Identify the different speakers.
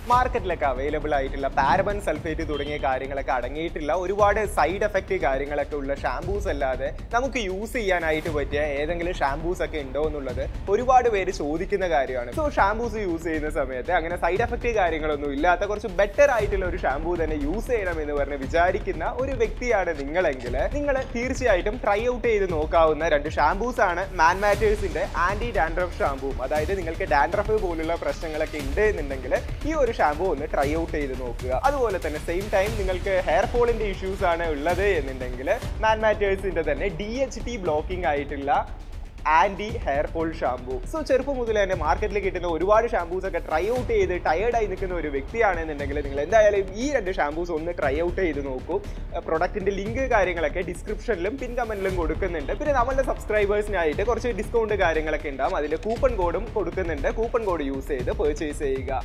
Speaker 1: മാർക്കറ്റിലൊക്കെ available ആയിട്ടുള്ള paraben sulphate തുടങ്ങിയ കാര്യങ്ങളൊക്കെ അടങ്ങിയിട്ടുള്ള ഒരുപാട് സൈഡ് എഫക്റ്റ് കാര്യങ്ങളൊക്കെ ഉള്ള ഷാംപൂസ് അല്ലാതെ നമുക്ക് യൂസ് ചെയ്യാനായിട്ട് പറ്റിയ ഏതെങ്കിലും ഷാംപൂസ് ഒക്കെ ഉണ്ടോ എന്നുള്ളത് ഒരുപാട് പേര് ചോദിക്കുന്ന കാര്യമാണ്. സോ ഷാംപൂസ് യൂസ് ചെയ്യുന്ന സമയത്ത് അങ്ങനെ സൈഡ് എഫക്റ്റ് കാര്യങ്ങളൊന്നും ഇല്ലാത്ത കുറച്ച് ബെറ്റർ ആയിട്ടുള്ള ഒരു ഷാംപൂ തന്നെ യൂസ് ചെയ്യണം എന്ന് പറഞ്ഞ് വിചാരിക്കുന്ന ഒരു വ്യക്തിയാണ് നിങ്ങളെങ്കിൽ നിങ്ങൾ തീർച്ചയായിട്ടും ട്രൈ ഔട്ട് ചെയ്ത് നോക്കാവുന്ന രണ്ട് ഷാംപൂസ് ആണ് മാൻ മാറ്റേഴ്സിന്റെ ആന്റി ഡാൻഡ്രഫ് ഷാംപൂ. അതായത് നിങ്ങൾക്ക് ഡാൻഡ്രഫ് പോലുള്ള പ്രശ്നങ്ങളൊക്കെ ഉണ്ട് എന്നുണ്ടെങ്കിൽ ഈ ഒരു ഷാംപൂ ഒന്ന് ട്രൈ ഔട്ട് ചെയ്ത് നോക്കുക. അതുപോലെ തന്നെ സെയിം ടൈം നിങ്ങൾക്ക് ഹെയർ ഫോളിന്റെ ഇഷ്യൂസ് ആണ് ഉള്ളത് എന്നുണ്ടെങ്കിൽ മാൻ മാറ്റേഴ്സിന്റെ തന്നെ DHT ബ്ലോക്കിംഗ് ആയിട്ടുള്ള anti hair fall shampoo. So ചെറുപ്പം മുതൽ തന്നെ മാർക്കറ്റിൽ കിട്ടുന്ന ഒരുപാട് ഷാംപൂസ് ഒക്കെ ട്രൈ ഔട്ട് ചെയ്ത് ടയേർഡായി നിൽക്കുന്ന ഒരു വ്യക്തിയാണെന്നുണ്ടെങ്കിൽ നിങ്ങൾ എന്തായാലും ഈ രണ്ട് ഷാംപൂസ് ഒന്ന് ട്രൈ ഔട്ട് ചെയ്ത് നോക്കൂ. പ്രൊഡക്റ്റിന്റെ ലിങ്ക് കാര്യങ്ങളൊക്കെ ഡിസ്ക്രിപ്ഷനിലും പിൻ കമന്റിലും കൊടുക്കുന്നുണ്ട്. പിന്നെ നമ്മളുടെ സബ്സ്ക്രൈബേഴ്സിനായിട്ട് കുറച്ച് ഡിസ്കൗണ്ട് കാര്യങ്ങളൊക്കെ ഉണ്ടാവും. അതിൽ കൂപ്പൺ കോഡും കൊടുക്കുന്നുണ്ട്. കൂപ്പൺ കോഡ് യൂസ് ചെയ്ത് പർച്ചേസ് ചെയ്യുക.